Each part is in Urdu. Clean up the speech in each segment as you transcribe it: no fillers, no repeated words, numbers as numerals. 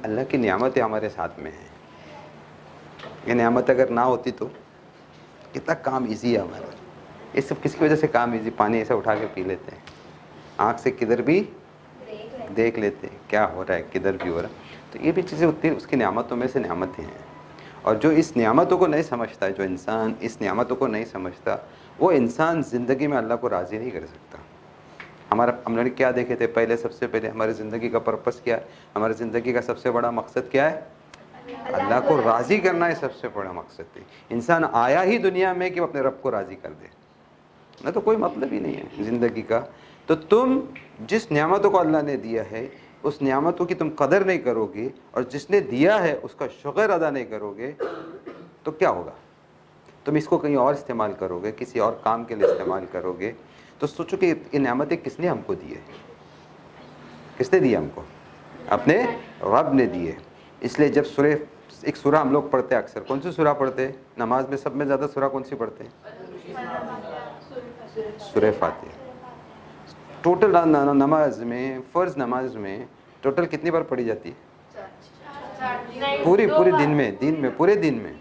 اللہ کی نعمتیں ہمارے ساتھ میں ہیں. یہ نعمت اگر نہ ہوتی تو کتنا کام ایزی ہے ہمارا. یہ سب کس کی وجہ سے کام ایزی؟ پانی ایسا اٹھا کے پی لیتے ہیں, آنکھ سے کدھر بھی دیکھ لیتے ہیں کیا ہو رہا ہے, کدھر بھی ہو رہا ہے. تو یہ بھی چیزیں ہوتی ہیں, اس کی نعمتوں میں سے نعمتیں ہیں. اور جو اس نعمتوں کو نہیں سمجھتا ہے, جو انسان اس نعمتوں کو نہیں سمجھتا, وہ انسان زندگی میں اللہ کو راضی نہیں کر سکتا. ہم نے کیا دیکھے تھے پہلے؟ سب سے پہلے ہماری زندگی کا پرپس کیا ہے؟ ہماری زندگی کا سب سے بڑا مقصد کیا ہے؟ اللہ کو راضی کرنا ہے سب سے بڑا مقصد ہے. انسان آیا ہی دنیا میں کہ وہ اپنے رب کو راضی کر دے, نہ تو کوئی مطلب ہی نہیں ہے زندگی کا. تو تم جس نعمتوں کو اللہ نے دیا ہے اس نعمتوں کی تم قدر نہیں کرو گے, اور جس نے دیا ہے اس کا شکر ادا نہیں کرو گے, تو کیا ہوگا؟ تم اس کو کہیں اور استعمال کرو گے, کسی اور کام کے لیے استعمال کرو گے. تو سوچو کہ یہ نعمتیں کس نے ہم کو دی ہے؟ کس نے دی ہم کو؟ اپنے رب نے دی ہے. اس لیے جب ایک سورہ ہم لوگ پڑھتے ہیں اکثر, کون سی سورہ پڑھتے ہیں نماز میں؟ سب میں زیادہ سورہ کون سی پڑھتے ہیں؟ سورہ فاتحہ. ٹوٹل نماز میں, فرض نماز میں ٹوٹل کتنی بار پڑھی جاتی ہے؟ پورے دن میں پورے دن میں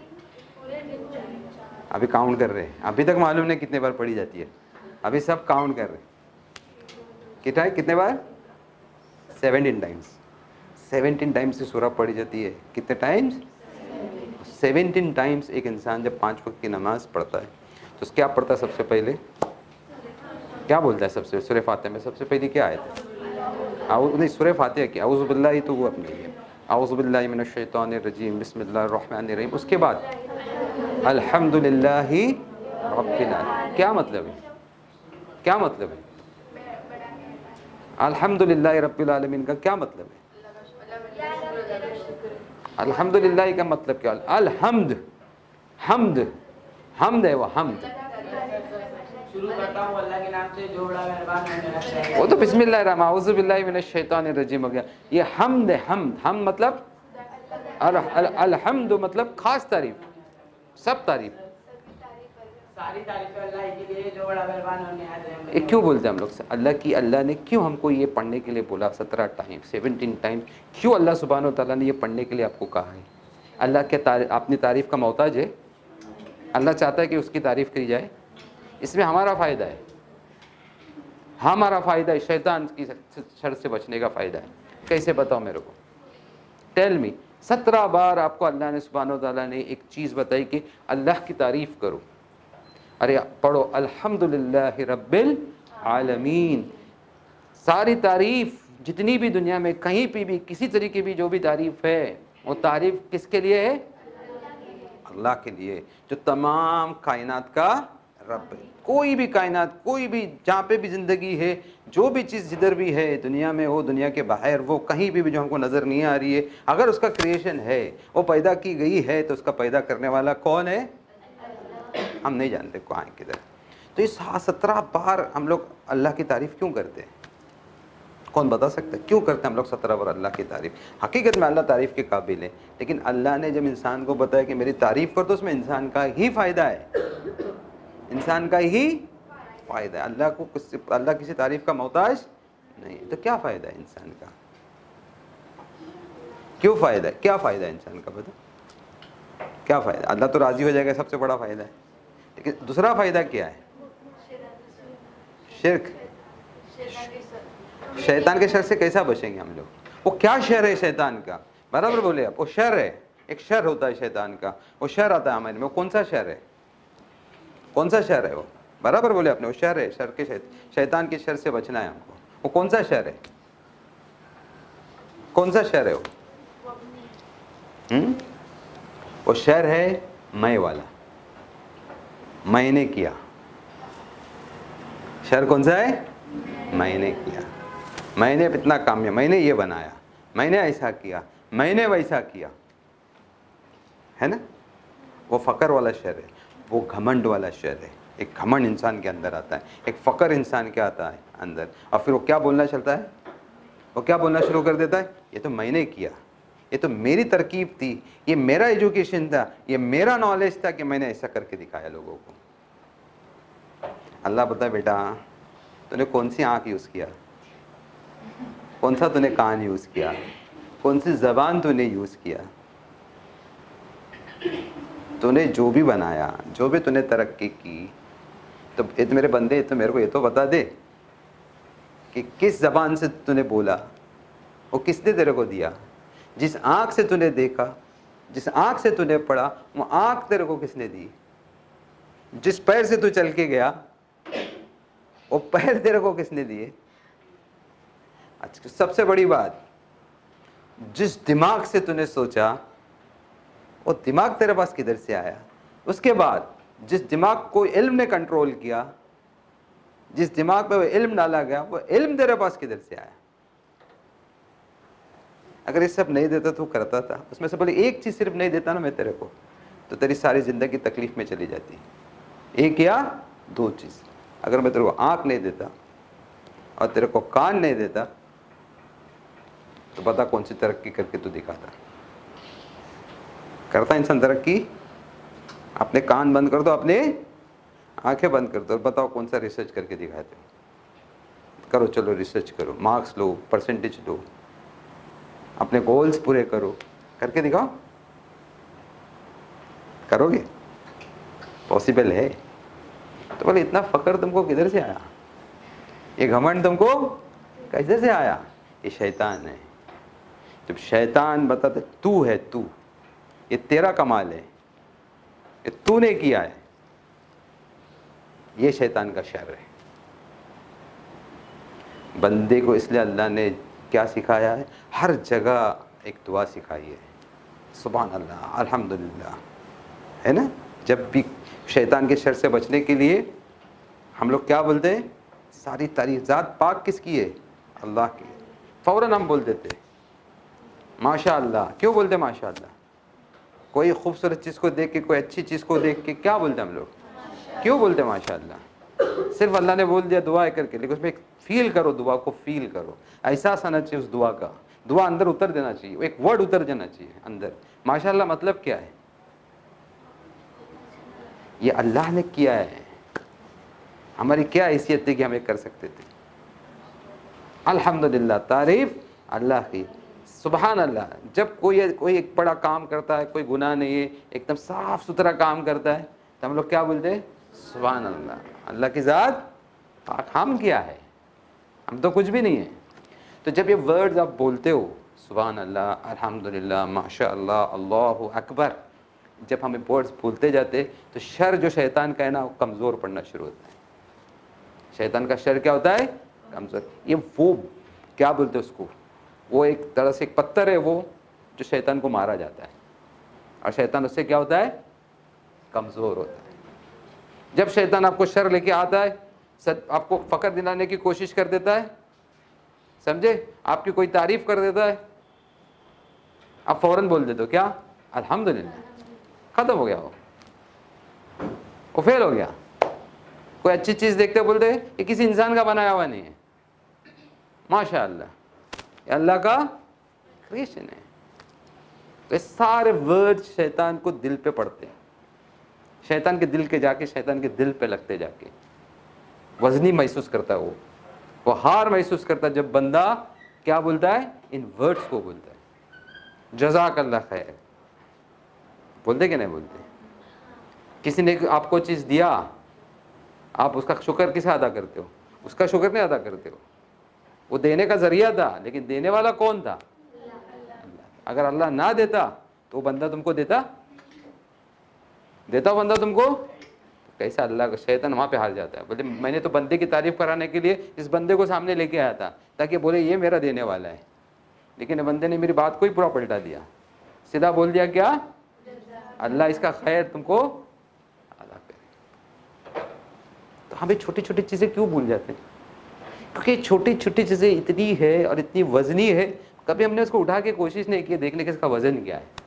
ابھی کاؤنٹ کر رہے ہیں, ابھی تک معلوم نہیں کتنے بار پڑھی جاتی ہے, ابھی سب کاؤنٹ کر رہے ہیں. کتنے بار؟ 17 ٹائمز. 17 ٹائمز سے سورہ پڑھی جاتی ہے. کتنے ٹائمز؟ 17 ٹائمز. ایک انسان جب 5 وقت کی نماز پڑھتا ہے تو اس کیا پڑھتا ہے سب سے پہلے؟ کیا بولتا ہے سب سے؟ سورہ فاتحہ میں سب سے پہلی کیا آیت ہے؟ سورہ فاتحہ کی اعوذ باللہ, تو وہ اپنے لیے اعوذ باللہ من الشیطان الرجیم بسم اللہ الرحمن الرحیم. اس کے بعد الحمد للہ رب العالمین. کیا مطلب ہے؟ کیا مطلب ہے الحمد للہ رب العالمین کا؟ کیا مطلب ہے الحمد للہ کا مطلب کیا؟ الحمد, حمد, حمد ہے وہ, حمد. شروع کرتا ہوں اللہ کے نام سے جو بڑا مہربان ہے. وہ تو بسم اللہ الرحمن اعوذ باللہ من الشیطان الرجیم ہو گیا. یہ حمد ہے. حمد مطلب الحمد مطلب خاص تعریف, سب تعریف, ساری تعریف اللہ کے لیے جو بڑا مہربان اور نہایت رحیم. یہ کیوں بولتے ہیں ہم لوگ اللہ کی؟ اللہ نے کیوں ہم کو یہ پڑھنے کے لیے بولا 17 ٹائم؟ کیوں اللہ سبحانہ و تعالیٰ نے یہ پڑھنے کے لیے آپ کو کہا ہے؟ اللہ کے اپنی تعریف کا محتاج ہے؟ اللہ چاہتا ہے کہ اس کی تعریف کی جائے. اس میں ہمارا فائدہ ہے, ہمارا فائدہ ہے, شیطان کی شر سے بچنے کا فائدہ ہے. کیسے بتاؤ میرے کو؟ Tell me. 17 بار آپ کو اللہ نے سبحانہ و تعالیٰ نے ایک چیز بتائی کہ اللہ کی تعریف کرو. ارے پڑھو الحمد للہ رب العالمین. ساری تعریف جتنی بھی دنیا میں کہیں پہ بھی کسی طریقے بھی جو بھی تعریف ہے, وہ تعریف کس کے لیے ہے؟ اللہ کے لیے, جو تمام کائنات کا رب ہے. کوئی بھی کائنات, کوئی بھی جہاں پہ بھی زندگی ہے, جو بھی چیز جدھر بھی ہے دنیا میں ہو, دنیا کے باہر وہ کہیں بھی جو ہم کو نظر نہیں آ رہی ہے, اگر اس کا کریشن ہے, وہ پیدا کی گئی ہے, تو اس کا پیدا کرنے والا کون ہے؟ ہم نہیں جانتے کہاں کدھر. تو اس 17 بار ہم لوگ اللہ کی تعریف کیوں کرتے ہیں؟ کون بتا سکتا ہے کیوں کرتے ہیں ہم لوگ 17 بار اللہ کی تعریف؟ حقیقت میں اللہ تعریف کے قابل ہے, لیکن اللہ نے جب انسان کو بتایا کہ میری تعریف کر, تو اس میں انسان کا ہی فائدہ ہے, انسان کا ہی فائدہ ہے. اللہ کسی تعریف کا محتاج نہیں. تو کیا فائدہ ہے انسان کا؟ کیوں فائدہ ہے؟ کیا فائدہ ہے انسان کا؟ بتا کیا فائدہ؟ اللہ تو راضی ہو جائے گا, سب سے بڑا فائدہ ہے. لیکن دوسرا فائدہ کیا ہے؟ شرک. شیطان کے شر سے کیسا بچیں گے ہم لوگ؟ وہ کیا شر ہے شیطان کا؟ برابر بولے آپ. وہ شر ہے, ایک شر ہوتا ہے شیطان کا, وہ شر آتا ہے ہمارے میں. وہ کون سا شر ہے؟ کون سا شر ہے وہ؟ برابر بولے آپ نے, وہ شر ہے. شر کے شیطان کے شر سے بچنا ہے ہم کو. وہ کون سا شر ہے؟ کون سا شر ہے وہ؟ وہ شر ہے میں والا. میں نے کیا. شر کون سا ہے؟ میں نے کیا. میں نے اتنا کام کیا, میں نے یہ بنایا, میں نے ایسا کیا, میں نے ویسا کیا, ہے نا. وہ فقر والا شر ہے, وہ گھمنڈ والا شر ہے. ایک گھمنڈ انسان کے اندر آتا ہے, ایک فقر انسان کے آتا ہے اندر, اور پھر وہ کیا بولنا چلتا ہے؟ وہ کیا بولنا شروع کر دیتا ہے؟ یہ تو میں نے کیا, یہ تو میری ترکیب تھی, یہ میرا ایجوکیشن تھا, یہ میرا نالج تھا کہ میں نے ایسا کر کے دکھایا لوگوں کو. اللہ بتا بیٹا تو نے کون سی آنکھ یوز کیا, کون سا تو نے کان یوز کیا, कौन सी ज़बान तूने यूज़ किया, तूने जो भी बनाया, जो भी तूने तरक्की की, तो ये तो मेरे बंदे, तो मेरे को ये तो बता दे कि किस ज़बान से तूने बोला, वो किसने तेरे को दिया। जिस आँख से तूने देखा, जिस आँख से तूने पढ़ा, वो आँख तेरे को किसने दी। जिस पैर से तू चल के गया, वो पैर तेरे को किसने दिए। अच्छा, सबसे बड़ी बात, जिस दिमाग से तूने सोचा, वो दिमाग तेरे पास किधर से आया। उसके बाद जिस दिमाग को इल्म ने कंट्रोल किया, जिस दिमाग पे वो इल्म डाला गया, वो इल्म तेरे पास किधर से आया। अगर ये सब नहीं देता तो करता था, उसमें से बोले एक चीज़ सिर्फ नहीं देता ना मैं तेरे को, तो तेरी सारी ज़िंदगी तकलीफ में चली जाती। एक या दो चीज़, अगर मैं तेरे को आँख नहीं देता और तेरे को कान नहीं देता, तो बता कौन सी तरक्की करके तू दिखाता। करता इंसान तरक्की। अपने कान बंद कर दो, अपने आंखें बंद कर दो और बताओ कौन सा रिसर्च करके दिखाते हो। करो, चलो रिसर्च करो, मार्क्स लो, परसेंटेज लो, अपने गोल्स पूरे करो, करके दिखाओ। करोगे? पॉसिबल है? तो बोले इतना फकर तुमको किधर से आया, ये घमंड तुमको कैसे से आया। ये शैतान है। जब शैतान बताते तू है, तू, ये तेरा कमाल है, ये तूने किया है, ये शैतान का शर है। बंदे को इसलिए अल्लाह ने क्या सिखाया है, हर जगह एक दुआ सिखाई है, सुभान अल्लाह, अल्हम्दुलिल्लाह, है ना। जब भी शैतान के शर से बचने के लिए हम लोग क्या बोलते हैं, सारी तारीफ ज़ात पाक किसकी है, अल्लाह की। फ़ौरन हम बोल देते माशा अल्लाह। क्यों बोलते माशा अल्लाह। कोई खूबसूरत चीज़ को देख के, कोई अच्छी चीज़ को देख के क्या बोलते हम लोग, क्यों बोलते माशा अल्लाह। सिर्फ अल्लाह ने बोल दिया दुआ करके, लेकिन उसमें एक फील करो, दुआ को फील करो, एहसास आना चाहिए उस दुआ का, दुआ अंदर उतर देना चाहिए, एक वर्ड उतर जाना चाहिए अंदर। माशा अल्लाह मतलब क्या है, ये अल्लाह ने किया है, हमारी क्या हैसियत थी कि हम ये कर सकते थे। अल्हम्दुलिल्लाह, तारीफ अल्लाह की, सुभान अल्लाह। जब कोई एक बड़ा काम करता है, कोई गुनाह नहीं है, एकदम साफ सुथरा काम करता है, तो हम लोग क्या बोलते हैं, सुभान अल्लाह, अल्लाह की ज़ात पाक। हम क्या है, हम तो कुछ भी नहीं है। तो जब ये वर्ड्स आप बोलते हो, सुभान अल्लाह, अल्हम्दुलिल्लाह, माशा अल्लाह, अल्लाहु अकबर, जब हम वर्ड्स बोलते जाते तो शर जो शैतान का है ना, वो कमज़ोर पड़ना शुरू होता है। शैतान का शर क्या होता है, कमज़ोर। ये वो क्या बोलते हैं उसको, वो एक तरह से एक पत्थर है वो, जो शैतान को मारा जाता है, और शैतान उससे क्या होता है, कमज़ोर होता है। जब शैतान आपको शर लेके आता है, आपको फ़क्र दिलाने की कोशिश कर देता है, समझे, आपकी कोई तारीफ़ कर देता है, आप फ़ौरन बोल देते हो क्या, अल्हम्दुलिल्लाह, ख़त्म हो गया, वो फेल हो गया। कोई अच्छी चीज़ देखते हो बोलते ये किसी इंसान का बनाया हुआ नहीं है, माशा अल्लाह, ये अल्लाह का क्रिएशन है। तो सारे वर्ड शैतान को दिल पे पड़ते हैं, शैतान के दिल के जाके, शैतान के दिल पे लगते जाके वजनी महसूस करता है, वो हार महसूस करता है जब बंदा क्या बोलता है, इन वर्ड्स को बोलता है। जज़ाकल्लाह खैर बोलते कि नहीं बोलते। किसी ने आपको चीज़ दिया, आप उसका शुक्र किसे अदा करते हो, उसका शुक्र नहीं अदा करते हो। वो देने का जरिया था, लेकिन देने वाला कौन था, अल्लाह। अगर अल्लाह ना देता तो वो बंदा तुमको देता बंदा तुमको, कैसा अल्लाह का शैतान वहाँ पे हार जाता है। बोले मैंने तो बंदे की तारीफ कराने के लिए इस बंदे को सामने लेके आया था, ताकि बोले ये मेरा देने वाला है, लेकिन बंदे ने मेरी बात को ही पूरा पलटा दिया, सीधा बोल दिया क्या, अल्लाह इसका खैर तुमको अदा करे। तो हमें छोटी छोटी चीज़ें क्यों भूल जाते हैं, क्योंकि छोटी छोटी चीज़ें इतनी है और इतनी वजनी है, कभी हमने उसको उठा के कोशिश नहीं की देखने के इसका वजन क्या है।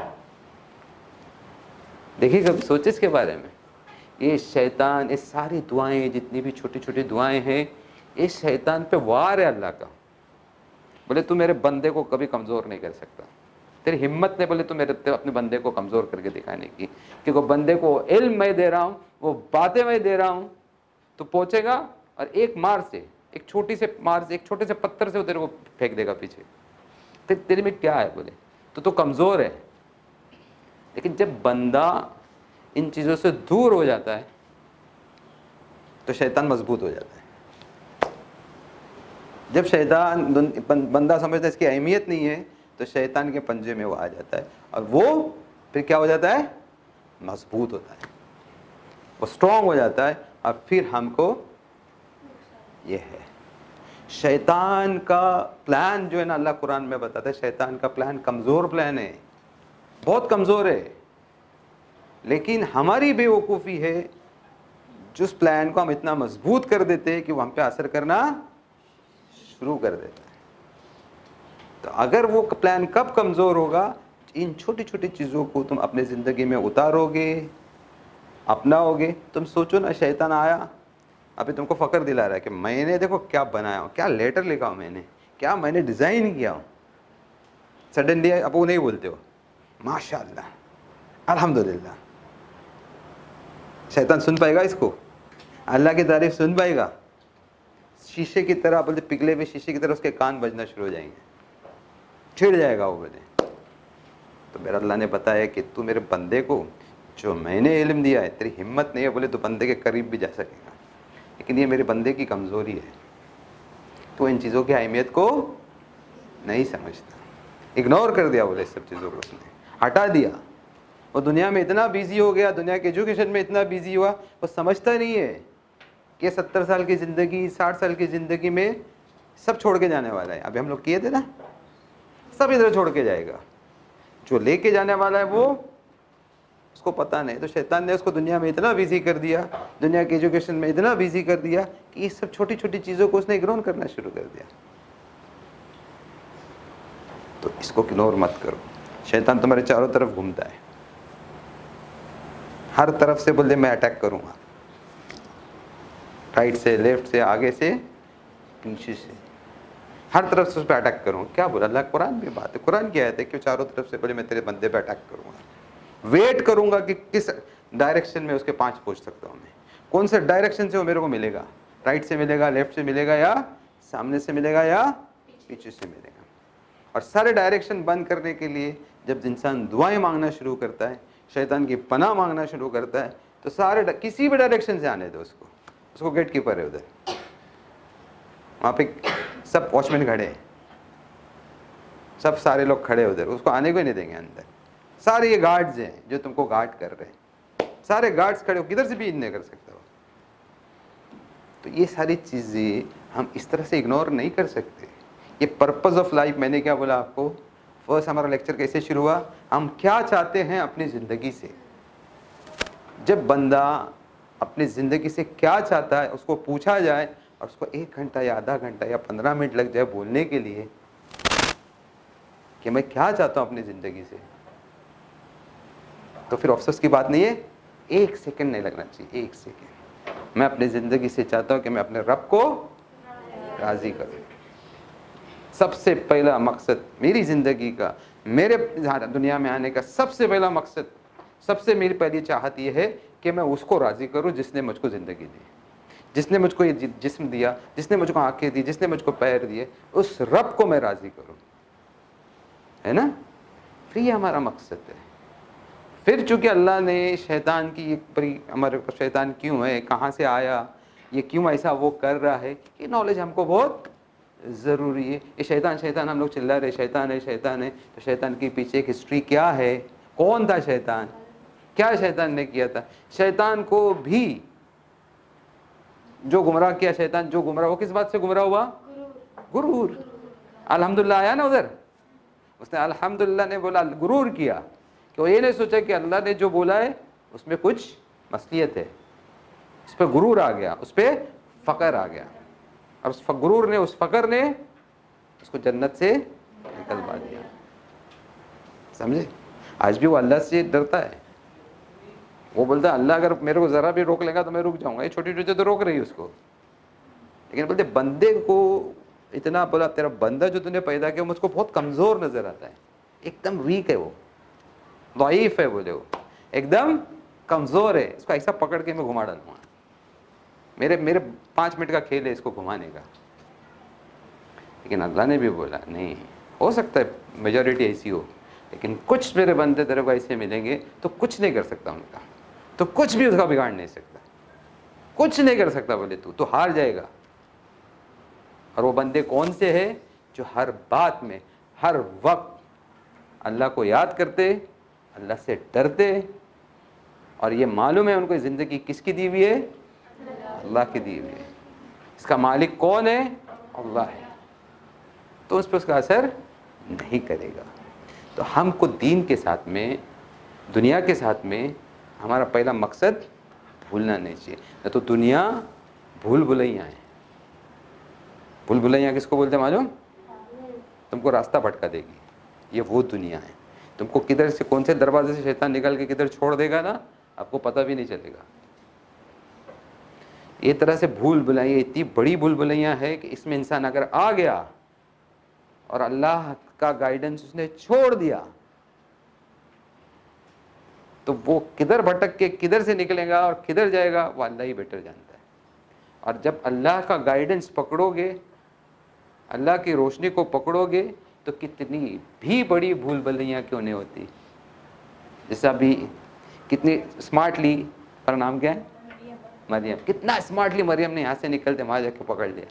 देखिए कभी सोचे इसके बारे में। ये शैतान, ये सारी दुआएं, जितनी भी छोटी छोटी दुआएं हैं, ये शैतान पे वार है अल्लाह का। बोले तू मेरे बंदे को कभी कमज़ोर नहीं कर सकता, तेरी हिम्मत नहीं बोले तू मेरे अपने बंदे को कमज़ोर करके दिखाने की, क्योंकि बंदे को इल्म मैं दे रहा हूँ, वो बातें मैं दे रहा हूँ, तो पहुँचेगा और एक मार से, एक छोटे से पत्थर से वो तेरे को फेंक देगा पीछे, پھر تیرے میں کیا ہے؟ بولے تو کمزور ہے. لیکن جب بندہ ان چیزوں سے دور ہو جاتا ہے تو شیطان مضبوط ہو جاتا ہے. جب شیطان بندہ سمجھتا ہے اس کی اہمیت نہیں ہے تو شیطان کے پنجے میں وہ آ جاتا ہے اور وہ پھر کیا ہو جاتا ہے؟ مضبوط ہوتا ہے, وہ اسٹرانگ ہو جاتا ہے. اور پھر ہم کو یہ ہے شیطان کا پلان جو ہے نا, اللہ قرآن میں بتاتا ہے شیطان کا پلان کمزور پلان ہے, بہت کمزور ہے. لیکن ہماری بے وقوفی ہے جس پلان کو ہم اتنا مضبوط کر دیتے ہیں کہ وہ ہم پہ اثر کرنا شروع کر دیتا ہے. تو اگر وہ پلان کب کمزور ہوگا؟ ان چھوٹی چھوٹی چیزوں کو تم اپنے زندگی میں اتارو گے, اپناؤ گے. تم سوچو نا, شیطان آیا ابھی تم کو فخر دلا رہا ہے کہ میں نے دیکھو کیا بنایا ہوں, کیا لیٹر لکھا ہوں میں نے, کیا میں نے ڈیزائن کیا ہوں. سڈنلی اب وہ نہیں بولتے ہو ماشاء اللہ الحمدللہ. شیطان سن پائے گا اس کو؟ اللہ کی تعریف سن پائے گا؟ شیشے کی طرح بولتے, پگھلے ہوئے شیشے کی طرح اس کے کان بجنا شروع ہو جائیں گے, چھڑ جائے گا وہ. بولے تو میرا اللہ نے بتایا کہ تو میرے بندے کو جو میں نے علم دیا ہے, تیری ہمت نہیں ہے بولے تو بندے کے قریب بھی جا سکے گا, لیکن یہ میرے بندے کی کمزوری ہے. تو ان چیزوں کی اہمیت کو نہیں سمجھتا, اگنور کر دیا. بولے سب چیزوں کو اس نے ہٹا دیا. وہ دنیا میں اتنا بیزی ہو گیا, دنیا کے ایجوکیشن میں اتنا بیزی ہوا, وہ سمجھتا نہیں ہے کہ 70 سال کی زندگی, 60 سال کی زندگی میں سب چھوڑ کے جانے والا ہے. ابھی ہم لوگ کیے تھے نا, سب ادھر چھوڑ کے جائے گا. جو لے کے جانے والا ہے وہ اس کو پتہ نہیں. تو شیطان نے اس کو دنیا میں اتنا بیزی کر دیا, دنیا کے ایجوکیشن میں اتنا بیزی کر دیا کہ یہ سب چھوٹی چھوٹی چیزوں کو اس نے اگنور کرنا شروع کر دیا. تو اس کو اگنور مت کرو. شیطان تمہارے چاروں طرف گھومتا ہے, ہر طرف سے بولے میں اٹیک کروں گا, رائٹ سے, لیفٹ سے, آگے سے, پیچھے سے, ہر طرف سے اس پہ اٹیک کروں. کیا بولا اللہ؟ قرآن میں بات ہے, قرآن کی آیت ہے کہ چاروں طرف سے بولے میں تیرے بندے پہ اٹیک کروں گا. ویٹ کروں گا کہ کس ڈائریکشن میں اس کے 5 پہنچ سکتا ہوں میں, کون سے ڈائریکشن سے وہ میرے کو ملے گا, رائٹ سے ملے گا, لیفٹ سے ملے گا, یا سامنے سے ملے گا, یا پیچھے سے ملے گا. اور سارے ڈائریکشن بند کرنے کے لیے جب انسان دعائیں مانگنا شروع کرتا ہے, شیطان کی پناہ مانگنا شروع کرتا ہے, تو سارے کسی بھی ڈائریکشن سے آنے دو اس کو گیٹ کیپر ہے ادھر, وہاں پہ سب واچ مین کھڑے ہیں, سب سارے لوگ کھڑے ادھر, اس کو آنے کو ہی نہیں دیں گے اندر. سارے یہ گارڈز ہیں جو تم کو گارڈ کر رہے ہیں, سارے گارڈز کھڑے ہو, کدھر سے بھی نہیں کر سکتا ہو. تو یہ ساری چیزیں ہم اس طرح سے اگنور نہیں کر سکتے. یہ پرپز آف لائف, میں نے کیا بولا آپ کو, فرسٹ ہمارا لیکچر کیسے شروع ہوا, ہم کیا چاہتے ہیں اپنی زندگی سے. جب بندہ اپنی زندگی سے کیا چاہتا ہے اس کو پوچھا جائے, اور اس کو 1 گھنٹہ یا آدھا گھنٹہ یا 15 منٹ لگ جائے بولنے کے لیے کہ میں کیا چاہتا ہوں اپنی زندگی سے, تو پھر افسوس کی بات نہیں ہے, 1 سیکنڈ نہیں لگنا چاہیے. 1 سیکنڈ. میں اپنی زندگی سے چاہتا ہوں کہ میں اپنے رب کو راضی کروں. سب سے پہلا مقصد میری زندگی کا, میرے دنیا میں آنے کا سب سے پہلا مقصد, سب سے میری پہلی چاہت یہ ہے کہ میں اس کو راضی کروں جس نے مجھ کو زندگی دی, جس نے مجھ کو یہ جسم دیا, جس نے مجھ کو آنکھیں دی, جس نے مجھ کو پیر دیے. اس رب کو میں راضی کروں, ہے نا. پھر یہ ہمارا مقصد ہے. پھر چونکہ اللہ نے شیطان کی ایک بڑی, ہمارے اوپر شیطان کیوں ہے, کہاں سے آیا, یہ کیوں ایسا وہ کر رہا ہے, یہ نالج ہم کو بہت ضروری ہے. یہ شیطان ہم لوگ چلا رہے شیطان ہے شیطان ہے, تو شیطان کے پیچھے ایک ہسٹری کیا ہے, کون تھا شیطان, کیا شیطان نے کیا تھا. شیطان کو بھی جو گمراہ کیا, شیطان جو گمراہ, وہ کس بات سے گمراہ ہوا؟ غرور. الحمدللہ آیا نا ادھر, اس نے الحمدللہ نے بولا, غرور کیا, کہ وہ یہ نہیں سوچا کہ اللہ نے جو بولا ہے اس میں کچھ مصلحت ہے. اس پہ غرور آ گیا, اس پہ فقر آ گیا, اور اس غرور نے, اس فقر نے اس کو جنت سے نکلوا دیا. سمجھے؟ آج بھی وہ اللہ سے ڈرتا ہے. وہ بولتا ہے اللہ اگر میرے کو ذرا بھی روک لے گا تو میں رک جاؤں گا. یہ چھوٹی چھوٹی تو روک رہی ہے اس کو, لیکن بولتے بندے کو اتنا بولا, تیرا بندہ جو تُو نے پیدا کیا مجھ کو بہت کمزور نظر آتا ہے, ایک دم ویک ہے, وہ ضعیف ہے, بولے وہ ایک دم کمزور ہے, اس کو ایسا پکڑ کے میں گھما ڈالوں گا. میرے 5 منٹ کا کھیل ہے اس کو گھمانے کا. لیکن اللہ نے بھی بولا نہیں, ہو سکتا ہے میجورٹی ایسی ہو، لیکن کچھ میرے بندے تیرے کو ایسے ملیں گے تو کچھ نہیں کر سکتا ان کا، تو کچھ بھی اس کا بگاڑ نہیں سکتا، کچھ نہیں کر سکتا بولے تو ہار جائے گا. اور وہ بندے کون سے ہیں؟ جو ہر بات میں ہر وقت اللہ کو یاد کرتے، اللہ سے ڈرتے، اور یہ معلوم ہے ان کو زندگی کس کی دی ہوئی ہے؟ اللہ کی دی ہوئی ہے. اس کا مالک کون ہے؟ اللہ ہے. تو اس پہ اس کا اثر نہیں کرے گا. تو ہم کو دین کے ساتھ میں، دنیا کے ساتھ میں ہمارا پہلا مقصد بھولنا نہیں چاہیے. نہ تو دنیا بھول بھلیاں ہیں. بھول بھلیاں کس کو بولتے ہیں معلوم؟ تم کو راستہ بھٹکا دے گی. یہ وہ دنیا ہے، تم کو کدھر سے کون سے دروازے سے شیطان نکال کے کدھر چھوڑ دے گا نا آپ کو پتہ بھی نہیں چلے گا. یہ طرح سے بھول بھلائیاں اتنی بڑی بھول بھلیاں ہے کہ اس میں انسان اگر آ گیا اور اللہ کا گائیڈنس اس نے چھوڑ دیا تو وہ کدھر بھٹک کے کدھر سے نکلے گا اور کدھر جائے گا وہ اللہ ہی بیٹر جانتا ہے. اور جب اللہ کا گائیڈنس پکڑو گے، اللہ کی روشنی کو پکڑو گے تو کتنی بھی بڑی بھول بھلیاں کیوں نہیں ہوتی. جیسا بھی کتنی اسمارٹلی، پر نام کیا ہے؟ مریم. کتنا اسمارٹلی مریم نے یہاں سے نکلتے وہاں جا کے پکڑ لیا.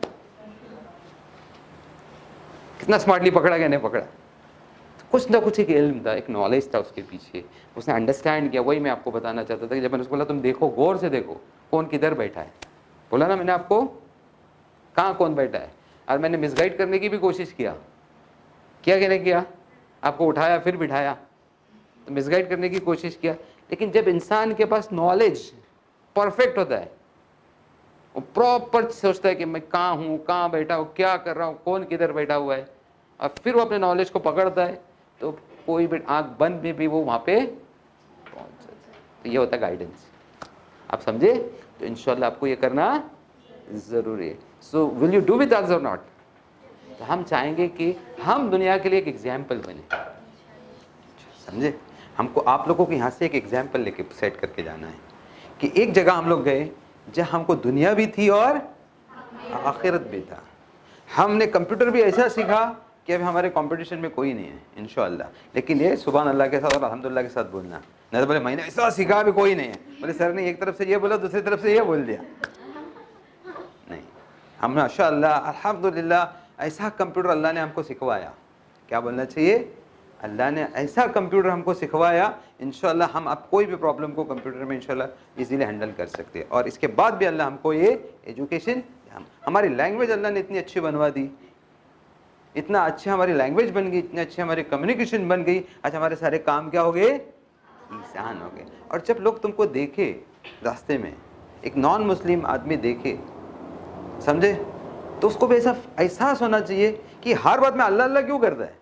کتنا اسمارٹلی پکڑا کہ نہیں پکڑا؟ کچھ نہ کچھ ایک علم تھا، ایک نالج تھا اس کے پیچھے، اس نے انڈرسٹینڈ کیا. وہی میں آپ کو بتانا چاہتا تھا کہ جب میں نے اس کو بولا تم دیکھو، غور سے دیکھو کون کدھر بیٹھا ہے. بولا نا میں نے آپ کو کہاں کون بیٹھا ہے. اور میں نے مس گائڈ کرنے کی بھی کوشش کیا کہ نہیں کیا؟ آپ کو اٹھایا پھر بٹھایا، تو مس گائڈ کرنے کی کوشش کیا. لیکن جب انسان کے پاس نالج پرفیکٹ ہوتا ہے، وہ پراپر سوچتا ہے کہ میں کہاں ہوں، کہاں بیٹھا ہوں، کیا کر رہا ہوں، کون کدھر بیٹھا ہوا ہے، اور پھر وہ اپنے نالج کو پکڑتا ہے تو کوئی بھی آنکھ بند میں بھی وہ وہاں پہ پہنچ جاتا ہے. تو یہ ہوتا ہے گائیڈنس. آپ سمجھے؟ تو انشاءاللہ آپ کو یہ کرنا ضروری ہے. So will you do with us اور ناٹ؟ تو ہم چاہیں گے کہ ہم دنیا کے لیے ایک ایگزامپل بنیں. سمجھے؟ ہم کو آپ لوگوں کو یہاں سے ایک ایگزامپل لے کے سیٹ کر کے جانا ہے کہ ایک جگہ ہم لوگ گئے جہاں ہم کو دنیا بھی تھی اور آخرت بھی تھا. ہم نے کمپیوٹر بھی ایسا سیکھا کہ ابھی ہمارے کمپٹیشن میں کوئی نہیں ہے انشاءاللہ. لیکن یہ سبحان اللہ کے ساتھ اور الحمدللہ کے ساتھ بولنا. نہیں تو بولے میں نے ایسا سیکھا ابھی کوئی نہیں ہے. بولے سر نے ایک طرف سے یہ بولا دوسری طرف سے یہ بول دیا. نہیں، ہم ماشاءاللہ الحمدللہ ایسا کمپیوٹر اللہ نے ہم کو سکھوایا. کیا بولنا چاہیے؟ اللہ نے ایسا کمپیوٹر ہم کو سکھوایا. انشاءاللہ ہم اب کوئی بھی پرابلم کو کمپیوٹر میں انشاءاللہ ایزیلی ہینڈل کر سکتے. اور اس کے بعد بھی اللہ ہم کو یہ ایجوکیشن، ہماری لینگویج اللہ نے اتنی اچھی بنوا دی، اتنا اچھا ہماری لینگویج بن گئی، اتنی اچھی ہماری کمیونیکیشن بن گئی. آج ہمارے سارے کام کیا ہو گئے؟ آسان ہو گئے. اور جب لوگ تم کو دیکھے راستے میں، ایک نان مسلم آدمی دیکھے، سمجھے، تو اس کو بھی ایسا احساس ہونا چاہیے کہ ہر بات میں اللہ اللہ کیوں کرتا ہے.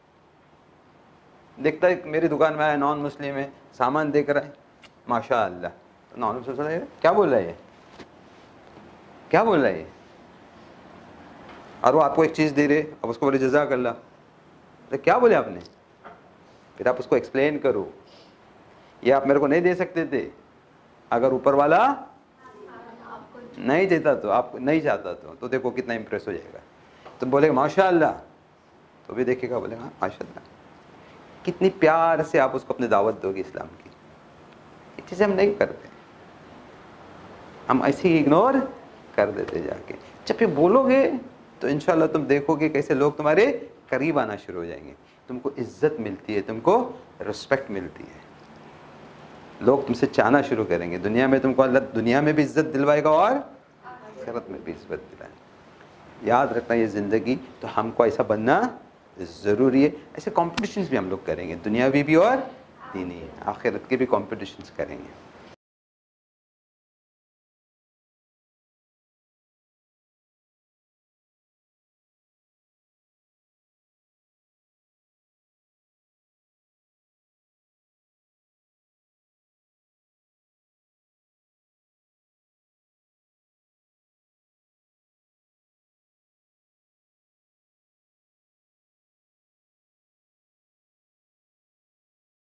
دیکھتا ہے میری دکان میں آیا نان مسلم ہے، سامان دیکھ رہا ہے، ماشاء اللہ. تو نان مسلم ہے کیا بول رہا ہے، کیا بول رہا ہے. اور وہ آپ کو ایک چیز دے رہے، اب اس کو بولے جزاک اللہ. تو کیا بولے آپ نے؟ پھر آپ اس کو ایکسپلین کرو. یہ آپ میرے کو نہیں دے سکتے تھے اگر اوپر والا نہیں دیتا تو، آپ نہیں چاہتا تو دیکھو کتنا امپریس ہو جائے گا. تم بولے گا ماشاء اللہ تو بھی دیکھے گا، بولے گا ماشاء اللہ. کتنی پیار سے آپ اس کو اپنی دعوت دو گے اسلام کی. یہ چیزیں ہم نہیں کرتے، ہم ایسے ہی اگنور کر دیتے جا کے. جب یہ بولو گے تو انشاءاللہ تم دیکھو گے کیسے لوگ تمہارے قریب آنا شروع ہو جائیں گے. تم کو عزت ملتی ہے، تم کو رسپیکٹ ملتی ہے، لوگ تم سے چاہنا شروع کریں گے. دنیا میں تم کو اللہ دنیا میں بھی عزت دلوائے گا اور آخرت میں بھی عزت دلائے گا. یاد رکھنا یہ زندگی تو ہم کو ایسا بننا ضروری ہے. ایسے کمپٹیشنز بھی ہم لوگ کریں گے، دنیاوی بھی اور دینی، آخرت کے بھی کمپٹیشنز کریں گے.